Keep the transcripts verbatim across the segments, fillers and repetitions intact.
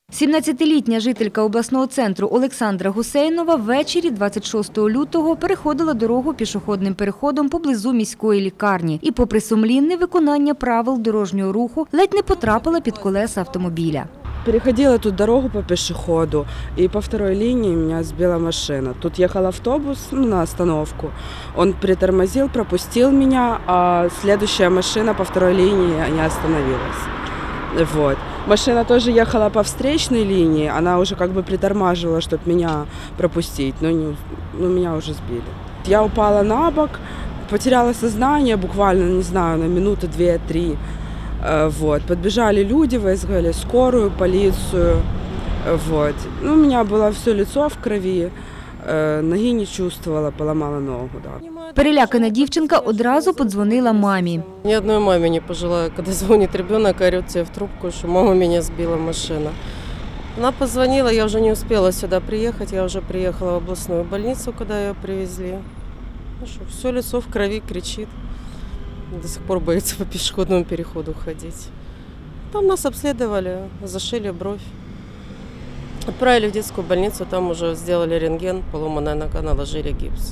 сімнадцятилітня жителька обласного центру Олександра Гусейнова ввечері двадцять шостого лютого переходила дорогу пішохідним переходом поблизу міської лікарні і, попри сумлінне виконання правил дорожнього руху, ледь не потрапила під колеса автомобіля. Переходила тут дорогу по пешеходу, и по второй линии меня сбила машина. Тут ехал автобус ну, на остановку. Он притормозил, пропустил меня, а следующая машина по второй линии не остановилась. Вот. Машина тоже ехала по встречной линии, она уже как бы притормаживала, чтобы меня пропустить, но, не, но меня уже сбили. Я упала на бок, потеряла сознание буквально, не знаю, на минуты две-три. Вот. Подбежали люди, вызвали скорую, полицию. Вот. Ну, у меня было все лицо в крови, ноги не чувствовала, поломала ногу. Да. Перелякана дівчинка одразу подзвонила мамі. Ни одной маме не пожелаю, когда звонит ребенок, орет тебе в трубку, что мама меня сбила машина. Она позвонила, я уже не успела сюда приехать, я уже приехала в областную больницу, куда ее привезли. Ну что, все лицо в крови, кричит. До сих пор боится по пешеходному переходу ходить. Там нас обследовали, зашили бровь. Отправили в детскую больницу, там уже сделали рентген, поломанная нога, наложили гипс.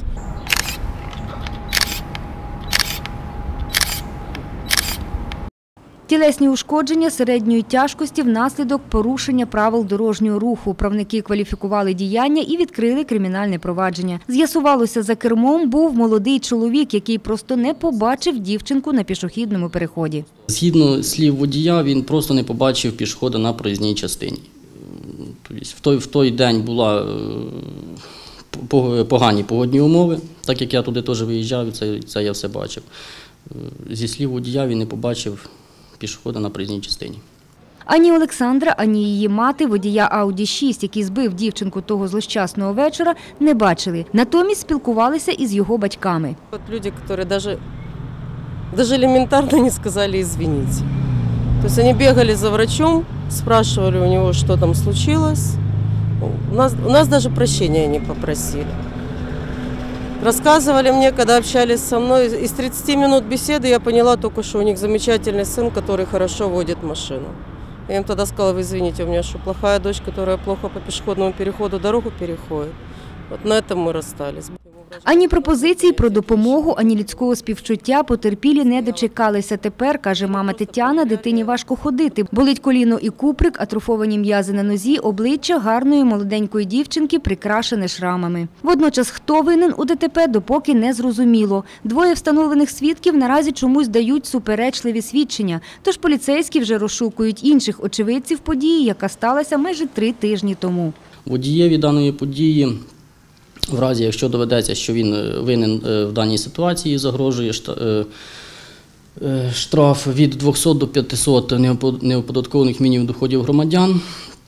Тілесні ушкодження середньої тяжкості внаслідок порушення правил дорожнього руху. Правники кваліфікували діяння і відкрили кримінальне провадження. З'ясувалося, за кермом був молодий чоловік, який просто не побачив дівчинку на пішохідному переході. Згідно слів водія, він просто не побачив пішохода на проїзній частині. Тобто в той, в той день були погані погодні умови, так як я туди теж виїжджав, це, це я все бачив. Зі слів водія він не побачив пішохода на проїзній частині. Ані Олександра, ані її мати водія Ауді шість, який збив дівчинку того злощасного вечора, не бачили. Натомість спілкувалися із його батьками. От люди, які навіть, навіть елементарно не сказали «извините». Тобто вони бігали за врачом, спрашивали у него, что там случилось. У нас, у нас даже прощения не попросили. Рассказывали мне, когда общались со мной, из тридцати минут беседы я поняла только, что у них замечательный сын, который хорошо водит машину. Я им тогда сказала: вы извините, у меня что, плохая дочь, которая плохо по пешеходному переходу дорогу переходит. Вот на этом мы расстались. Ані пропозиції про допомогу, ані людського співчуття потерпілі не дочекалися. Тепер, каже мама Тетяна, дитині важко ходити. Болить коліно і куприк, атрофовані м'язи на нозі, обличчя гарної молоденької дівчинки прикрашене шрамами. Водночас, хто винен у ДТП, допоки не зрозуміло. Двоє встановлених свідків наразі чомусь дають суперечливі свідчення. Тож поліцейські вже розшукують інших очевидців події, яка сталася майже три тижні тому. Водієві даної події, в разі, якщо доведеться, що він винен в даній ситуації, загрожує штраф від двохсот до п'ятисот неоподаткованих мінімумів доходів громадян,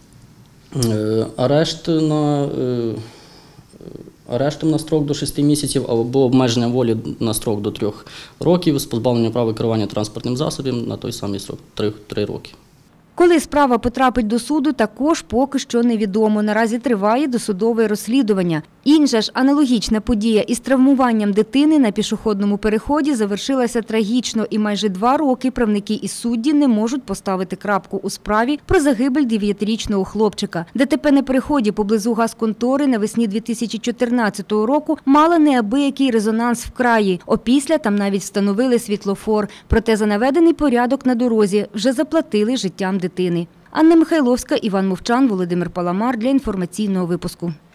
арешт на, арештом на строк до шести місяців або обмеження волі на строк до трьох років з позбавленням права керування транспортним засобом на той самий строк – три роки. Коли справа потрапить до суду, також поки що невідомо. Наразі триває досудове розслідування. Інша ж аналогічна подія із травмуванням дитини на пішохідному переході завершилася трагічно, і майже два роки правники і судді не можуть поставити крапку у справі про загибель дев'ятирічного хлопчика. ДТП на переході поблизу газконтори навесні дві тисячі чотирнадцятого року мала неабиякий резонанс в краї. Опісля там навіть встановили світлофор. Проте за наведений порядок на дорозі вже заплатили життям дитини. Анна Михайловська, Іван Мовчан, Володимир Паламар для інформаційного випуску.